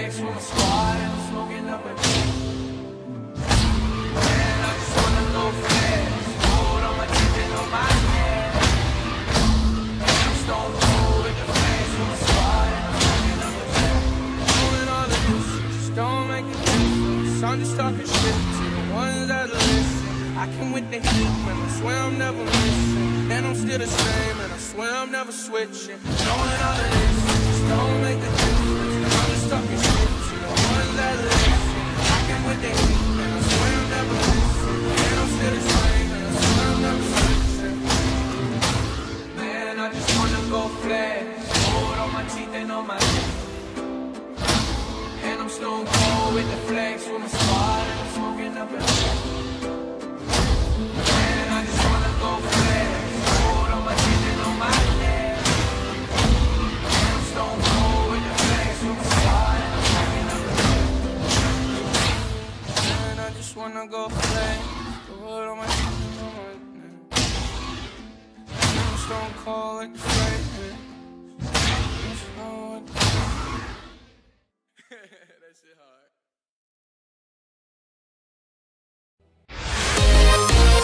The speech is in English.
flex with my squad and I'm smoking up a man, I just wanna go fast. Gold on my teeth and on my head. I'm stone cold with the flex with my squad and I'm smoking up a doing all of this, just don't make a difference. I'm just talking shit to the ones that listen. I can with the heat, man, I swear I'm never missing. And I'm still the same, and I swear I'm never switching. Knowing all of this, just don't make a difference. I'm just talking shit to the ones that listen. I can with the heat, man, I swear I'm never missing. And I'm still the same, and I swear I'm never switching. Man, I just wanna go flash. Gold on my teeth and on my lips. And I'm stone cold with the flex with my squad, and I'm smoking up a wanna go flex, the wood on my teeth, on my neck. I'm stone cold like the flag. That shit hard.